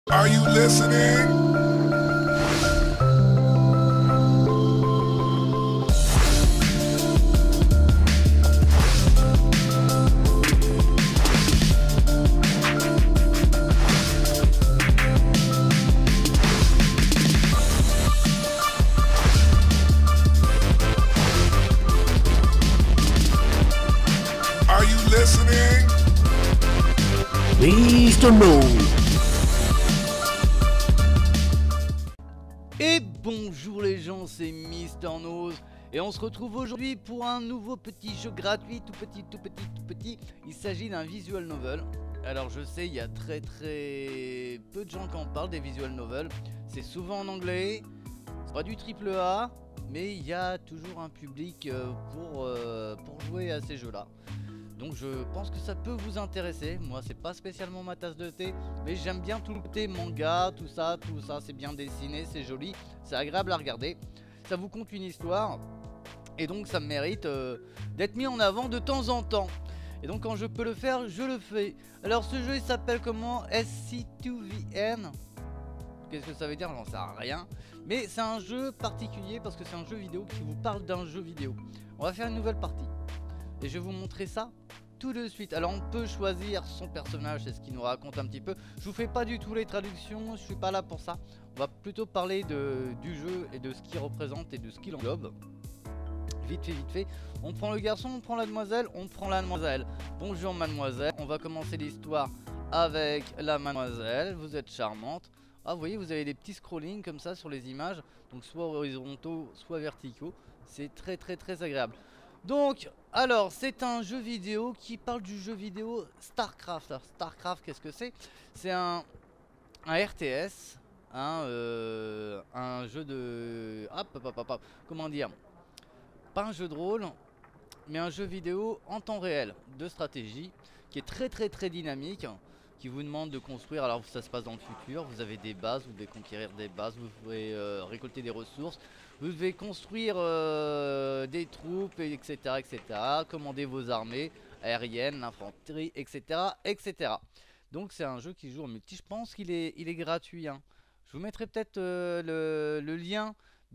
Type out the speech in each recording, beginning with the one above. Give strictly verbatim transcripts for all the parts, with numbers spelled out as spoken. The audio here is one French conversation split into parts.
Are you listening? Are you listening? mister No. Et bonjour les gens, c'est mister Nose et on se retrouve aujourd'hui pour un nouveau petit jeu gratuit, tout petit, tout petit, tout petit. Il s'agit d'un visual novel. Alors je sais, il y a très très peu de gens qui en parlent des visual novels. C'est souvent en anglais, c'est pas du triple A, mais il y a toujours un public euh, pour, euh, pour jouer à ces jeux-là. Donc je pense que ça peut vous intéresser. Moi c'est pas spécialement ma tasse de thé, mais j'aime bien tout le côté manga, tout ça, tout ça, c'est bien dessiné, c'est joli, c'est agréable à regarder. Ça vous conte une histoire, et donc ça mérite euh, d'être mis en avant de temps en temps. Et donc quand je peux le faire, je le fais. Alors ce jeu il s'appelle comment? S C deux V N. Qu'est-ce que ça veut dire? J'en sais rien. Mais c'est un jeu particulier parce que c'est un jeu vidéo qui vous parle d'un jeu vidéo. On va faire une nouvelle partie. Et je vais vous montrer ça tout de suite. Alors on peut choisir son personnage, c'est ce qu'il nous raconte un petit peu. Je vous fais pas du tout les traductions, je suis pas là pour ça. On va plutôt parler de, du jeu et de ce qu'il représente et de ce qu'il englobe. Vite fait, vite fait. On prend le garçon, on prend la demoiselle, on prend la demoiselle. Bonjour mademoiselle, on va commencer l'histoire avec la mademoiselle. Vous êtes charmante. Ah vous voyez, vous avez des petits scrollings comme ça sur les images. Donc soit horizontaux, soit verticaux. C'est très très très agréable. Donc, alors, c'est un jeu vidéo qui parle du jeu vidéo StarCraft. Alors, StarCraft, qu'est-ce que c'est? C'est un, un R T S, hein, euh, un jeu de... Hop, hop, hop, hop, comment dire? Pas un jeu de rôle, mais un jeu vidéo en temps réel, de stratégie, qui est très très très dynamique, qui vous demande de construire, alors ça se passe dans le futur, vous avez des bases, vous devez conquérir des bases, vous pouvez euh, récolter des ressources, vous devez construire euh, des troupes, etc, etc, commander vos armées aériennes, l'infanterie, etc, etc. Donc c'est un jeu qui joue en multi, je pense qu'il est, il est gratuit, hein. Je vous mettrai peut-être euh, le, le lien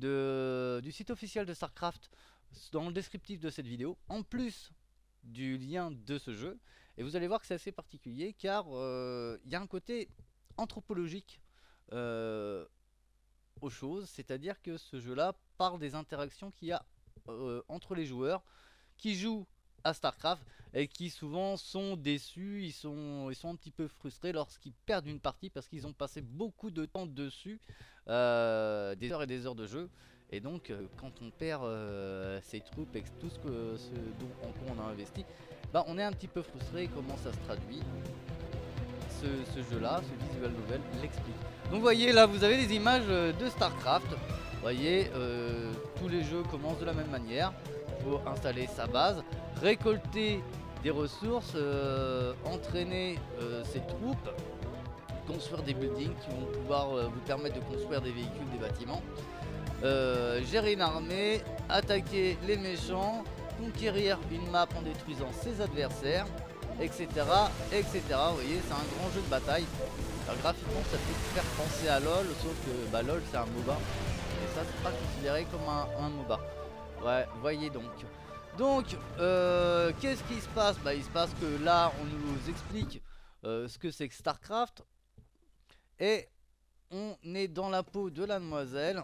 de, du site officiel de StarCraft dans le descriptif de cette vidéo, en plus du lien de ce jeu. Et vous allez voir que c'est assez particulier car il euh, y a un côté anthropologique euh, aux choses, c'est-à-dire que ce jeu-là parle des interactions qu'il y a euh, entre les joueurs qui jouent à StarCraft et qui souvent sont déçus, ils sont, ils sont un petit peu frustrés lorsqu'ils perdent une partie parce qu'ils ont passé beaucoup de temps dessus, euh, des heures et des heures de jeu. Et donc euh, quand on perd euh, ses troupes et tout ce, que, ce dont en quoi on a investi, bah on est un petit peu frustré. Comment ça se traduit ce, ce jeu là, ce visual novel l'explique. Donc vous voyez là vous avez les images de StarCraft. Vous voyez euh, tous les jeux commencent de la même manière. Il faut installer sa base, récolter des ressources, euh, entraîner euh, ses troupes, construire des buildings qui vont pouvoir euh, vous permettre de construire des véhicules, des bâtiments. Euh, gérer une armée, attaquer les méchants, conquérir une map en détruisant ses adversaires, etc, etc. Vous voyez, c'est un grand jeu de bataille. Alors graphiquement ça peut faire penser à LOL, sauf que bah, LOL c'est un MOBA et ça c'est pas considéré comme un, un MOBA. Ouais, voyez donc. Donc euh, qu'est-ce qui se passe? Bah il se passe que là on nous explique euh, ce que c'est que StarCraft et on est dans la peau de la demoiselle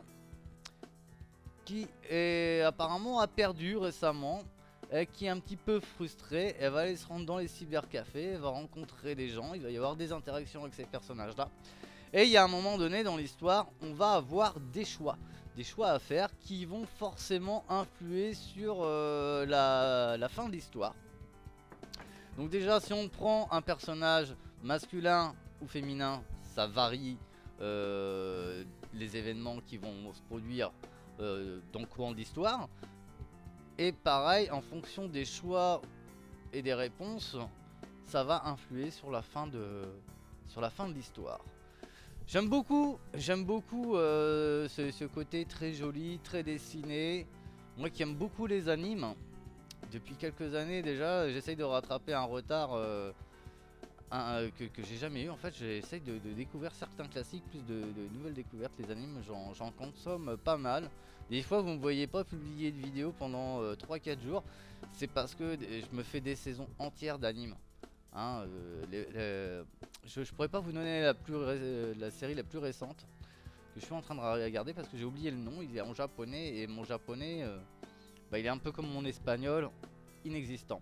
qui est, apparemment a perdu récemment et qui est un petit peu frustrée. Elle va aller se rendre dans les cybercafés, elle va rencontrer des gens, il va y avoir des interactions avec ces personnages là. Et il y a un moment donné dans l'histoire, on va avoir des choix, des choix à faire qui vont forcément influer sur euh, la, la fin de l'histoire. Donc déjà si on prend un personnage masculin ou féminin, ça varie euh, les événements qui vont se produire Euh, dans le courant de l'histoire. Et pareil en fonction des choix et des réponses, ça va influer sur la fin de sur la fin de l'histoire. J'aime beaucoup, j'aime beaucoup euh, ce, ce côté très joli, très dessiné. Moi qui aime beaucoup les animes, depuis quelques années déjà, j'essaye de rattraper un retard euh, un, euh, que, que j'ai jamais eu. En fait, j'essaye de, de découvrir certains classiques, plus de, de nouvelles découvertes. Les animes, j'en consomme pas mal. Des fois, vous me voyez pas publier de vidéos pendant euh, trois quatre jours. C'est parce que je me fais des saisons entières d'animes. Hein, euh, les, les, je, je pourrais pas vous donner la, plus ré, la série la plus récente que je suis en train de regarder parce que j'ai oublié le nom. Il est en japonais et mon japonais, euh, bah, il est un peu comme mon espagnol, inexistant.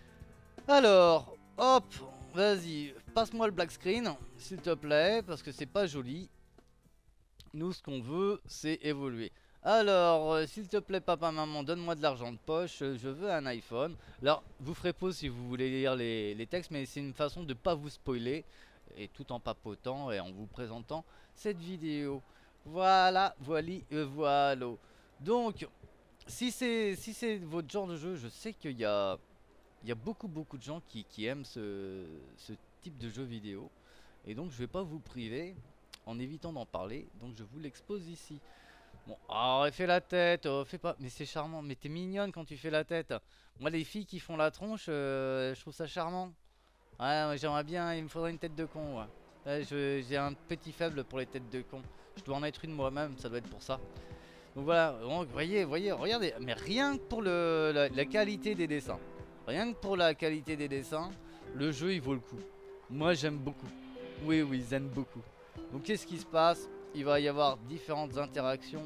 Alors, hop, vas-y, passe-moi le black screen, s'il te plaît, parce que c'est pas joli. Nous, ce qu'on veut, c'est évoluer. Alors, euh, s'il te plaît, papa, maman, donne-moi de l'argent de poche, euh, je veux un iPhone. Alors, vous ferez pause si vous voulez lire les, les textes, mais c'est une façon de pas vous spoiler, et tout en papotant et en vous présentant cette vidéo. Voilà, voili, euh, voilà. Donc, si c'est si c'est votre genre de jeu, je sais qu'il y a, il y a beaucoup, beaucoup de gens qui, qui aiment ce, ce type de jeu vidéo. Et donc, je vais pas vous priver en évitant d'en parler, donc je vous l'expose ici. Bon, oh, elle fait la tête, oh, fais pas, mais c'est charmant, mais t'es mignonne quand tu fais la tête. Moi, les filles qui font la tronche, euh, je trouve ça charmant. Ouais, ouais, j'aimerais bien, il me faudrait une tête de con, ouais. Ouais, j'ai un petit faible pour les têtes de con. Je dois en être une moi-même, ça doit être pour ça. Donc voilà, donc, voyez, voyez, regardez, mais rien que pour le, la, la qualité des dessins. Rien que pour la qualité des dessins, le jeu, il vaut le coup. Moi, j'aime beaucoup. Oui, oui, j'aime beaucoup. Donc, qu'est-ce qui se passe? Il va y avoir différentes interactions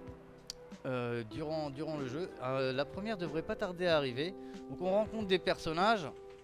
euh, durant, durant le jeu. Euh, la première devrait pas tarder à arriver. Donc on rencontre des personnages.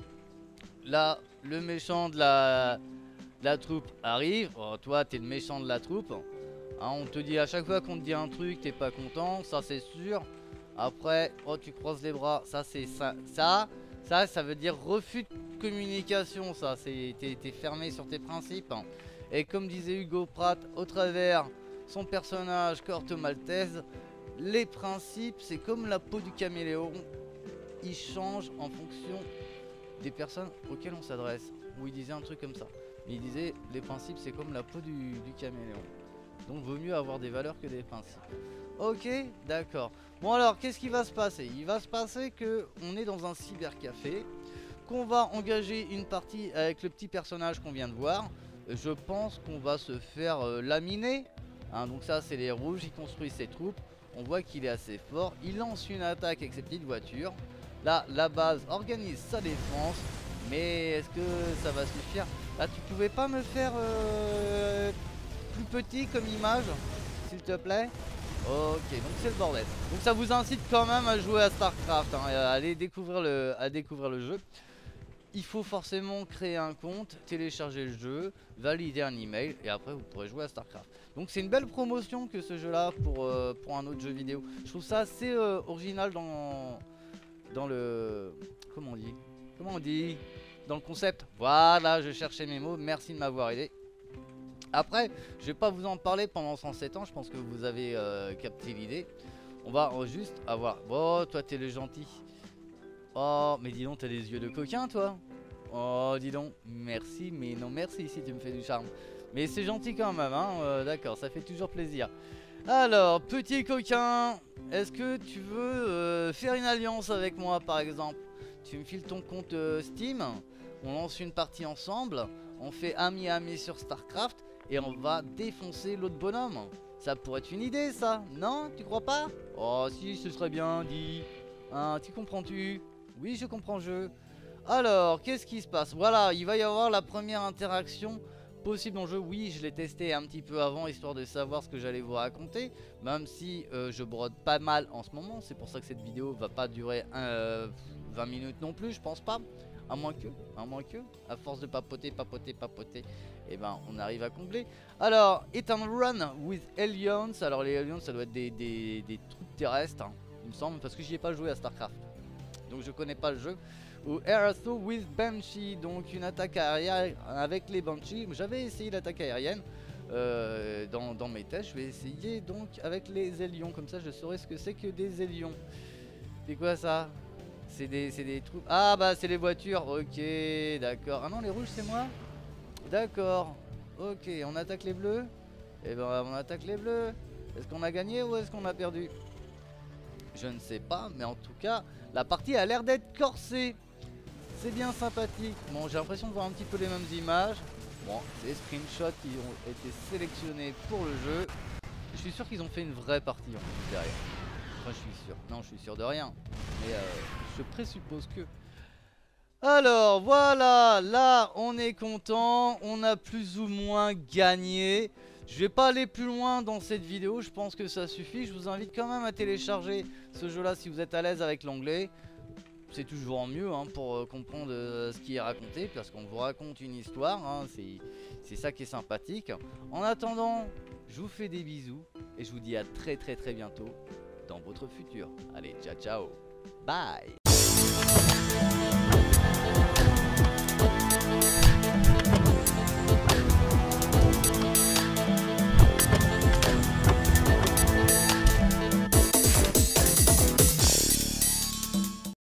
Là, le méchant de la, de la troupe arrive. Oh, toi, t'es le méchant de la troupe. Hein, on te dit à chaque fois qu'on te dit un truc, t'es pas content. Ça, c'est sûr. Après, oh, tu croises les bras. Ça, c'est ça. Ça, ça, ça veut dire refus de communication. Ça, c'est t'es fermé sur tes principes. Et comme disait Hugo Pratt au travers son personnage Corto Maltese, les principes c'est comme la peau du caméléon, ils changent en fonction des personnes auxquelles on s'adresse. Ou il disait un truc comme ça. Il disait les principes c'est comme la peau du, du caméléon. Donc vaut mieux avoir des valeurs que des principes. Ok, d'accord. Bon alors qu'est-ce qui va se passer? Il va se passer que on est dans un cybercafé, qu'on va engager une partie avec le petit personnage qu'on vient de voir. Je pense qu'on va se faire euh, laminer. Hein, donc ça c'est les rouges, il construit ses troupes. On voit qu'il est assez fort. Il lance une attaque avec ses petites voitures. Là, la base organise sa défense. Mais est-ce que ça va suffire? Là, tu pouvais pas me faire euh, plus petit comme image, s'il te plaît? Ok, donc c'est le bordel. Donc ça vous incite quand même à jouer à StarCraft, hein, à aller découvrir le, à découvrir le jeu. Il faut forcément créer un compte, télécharger le jeu, valider un email et après vous pourrez jouer à StarCraft. Donc c'est une belle promotion que ce jeu là pour, euh, pour un autre jeu vidéo. Je trouve ça assez euh, original dans, dans le... Comment on dit Comment on dit Dans le concept. Voilà, je cherchais mes mots, merci de m'avoir aidé. Après, je vais pas vous en parler pendant cent sept ans, je pense que vous avez euh, capté l'idée. On va juste avoir... Bon, toi t'es le gentil. Oh, mais dis donc, t'as des yeux de coquin, toi. Oh, dis donc, merci, mais non merci si tu me fais du charme. Mais c'est gentil quand même, hein, euh, d'accord, ça fait toujours plaisir. Alors, petit coquin, est-ce que tu veux euh, faire une alliance avec moi, par exemple? Tu me files ton compte euh, Steam, on lance une partie ensemble, on fait ami-ami sur StarCraft, et on va défoncer l'autre bonhomme. Ça pourrait être une idée, ça, non? Tu crois pas? Oh, si, ce serait bien, dis. Hein, tu comprends-tu? Oui, je comprends, je. Alors, qu'est-ce qui se passe? Voilà, il va y avoir la première interaction possible dans le jeu. Oui, je l'ai testé un petit peu avant, histoire de savoir ce que j'allais vous raconter. Même si euh, je brode pas mal en ce moment. C'est pour ça que cette vidéo va pas durer euh, vingt minutes non plus, je pense pas. À moins que, à moins que, à force de papoter, papoter, papoter, et ben on arrive à combler. Alors, Hit and Run with Aliens. Alors les Aliens, ça doit être des, des, des troupes terrestres, hein, il me semble, parce que j'y ai pas joué à StarCraft. Donc je connais pas le jeu. Ou Air Assault with Banshee, donc une attaque aérienne avec les Banshees. J'avais essayé l'attaque aérienne euh, dans, dans mes tests. Je vais essayer donc avec les Hélions, comme ça je saurai ce que c'est que des Hélions. C'est quoi ça? C'est des, des troupes. Ah bah c'est les voitures, ok, d'accord. Ah non, les rouges c'est moi? D'accord, ok, on attaque les bleus. Et ben on attaque les bleus. Est-ce qu'on a gagné ou est-ce qu'on a perdu? Je ne sais pas, mais en tout cas, la partie a l'air d'être corsée. C'est bien sympathique. Bon, j'ai l'impression de voir un petit peu les mêmes images. Bon, c'est des screenshots qui ont été sélectionnés pour le jeu. Je suis sûr qu'ils ont fait une vraie partie en plus derrière. Enfin, je suis sûr. Non, je suis sûr de rien. Mais euh, je présuppose que... Alors, voilà. Là, on est content. On a plus ou moins gagné. Je vais pas aller plus loin dans cette vidéo. Je pense que ça suffit. Je vous invite quand même à télécharger ce jeu-là si vous êtes à l'aise avec l'anglais. C'est toujours mieux hein, pour euh, comprendre euh, ce qui est raconté, parce qu'on vous raconte une histoire, hein, c'est ça qui est sympathique. En attendant, je vous fais des bisous et je vous dis à très très très bientôt dans votre futur. Allez, ciao ciao, bye.